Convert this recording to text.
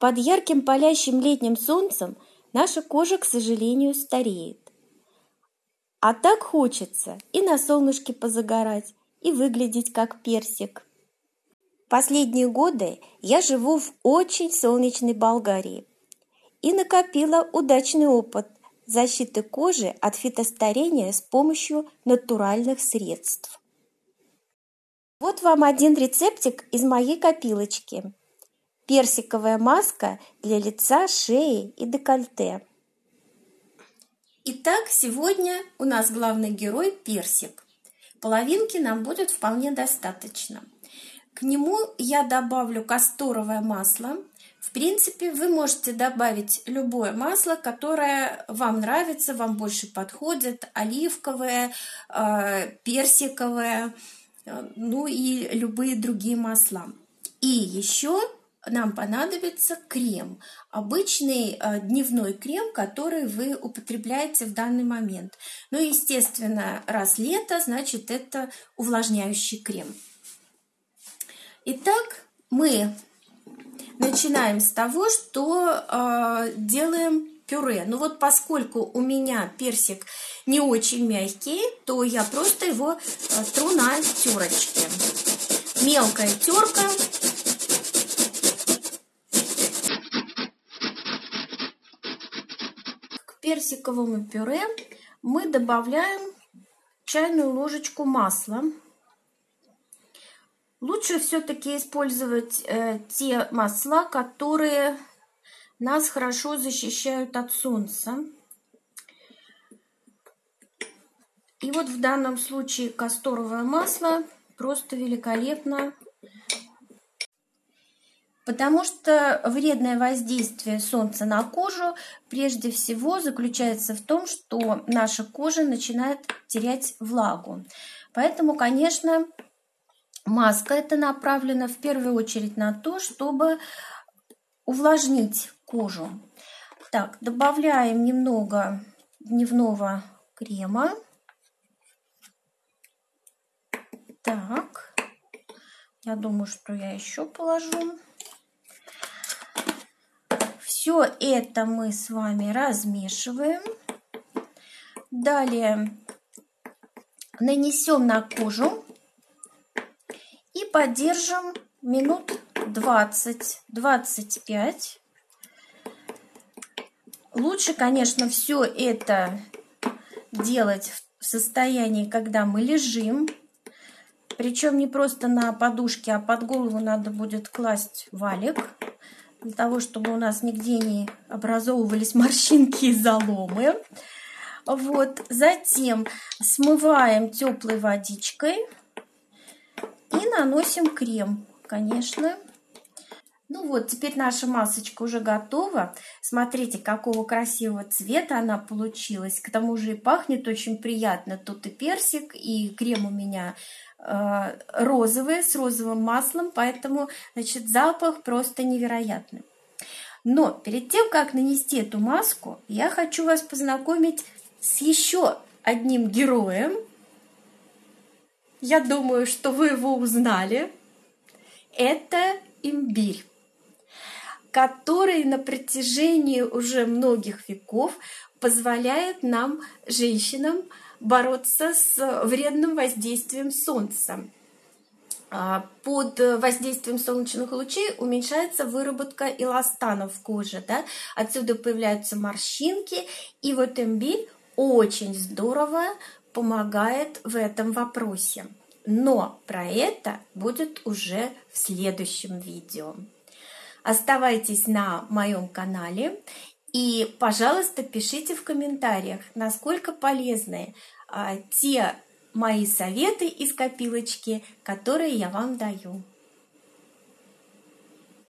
Под ярким палящим летним солнцем наша кожа, к сожалению, стареет. А так хочется и на солнышке позагорать, и выглядеть как персик. Последние годы я живу в очень солнечной Болгарии и накопила удачный опыт защиты кожи от фитостарения с помощью натуральных средств. Вот вам один рецептик из моей копилочки. Персиковая маска для лица, шеи и декольте. Итак, сегодня у нас главный герой персик. Половинки нам будет вполне достаточно. К нему я добавлю касторовое масло. В принципе, вы можете добавить любое масло, которое вам нравится, вам больше подходит. Оливковое, персиковое, ну и любые другие масла. И еще нам понадобится крем. Обычный дневной крем, который вы употребляете в данный момент. Ну, естественно, раз лето, значит, это увлажняющий крем. Итак, мы начинаем с того, что делаем пюре. Ну вот поскольку у меня персик не очень мягкий, то я просто его тру на терочке. Мелкая терка. К персиковому пюре мы добавляем чайную ложечку масла. Лучше все-таки использовать те масла, которые нас хорошо защищают от солнца. И вот в данном случае касторовое масло просто великолепно, потому что вредное воздействие солнца на кожу прежде всего заключается в том, что наша кожа начинает терять влагу. Поэтому, конечно, маска эта направлена в первую очередь на то, чтобы увлажнить кожу. Так, добавляем немного дневного крема. Так, я думаю, что я еще положу. Все это мы с вами размешиваем. Далее нанесем на кожу и подержим минут 20-25. Лучше, конечно, все это делать в состоянии, когда мы лежим. Причем не просто на подушке, а под голову надо будет класть валик, для того, чтобы у нас нигде не образовывались морщинки и заломы. Вот. Затем смываем теплой водичкой и наносим крем, конечно. Ну вот, теперь наша масочка уже готова. Смотрите, какого красивого цвета она получилась. К тому же и пахнет очень приятно. Тут и персик, и крем у меня розовый, с розовым маслом, поэтому, значит, запах просто невероятный. Но перед тем, как нанести эту маску, я хочу вас познакомить с еще одним героем. Я думаю, что вы его узнали. Это имбирь, который на протяжении уже многих веков позволяет нам, женщинам, бороться с вредным воздействием солнца. Под воздействием солнечных лучей уменьшается выработка эластана в коже, да? Отсюда появляются морщинки, и вот имбирь очень здорово помогает в этом вопросе. Но про это будет уже в следующем видео. Оставайтесь на моем канале и, пожалуйста, пишите в комментариях, насколько полезны те мои советы из копилочки, которые я вам даю.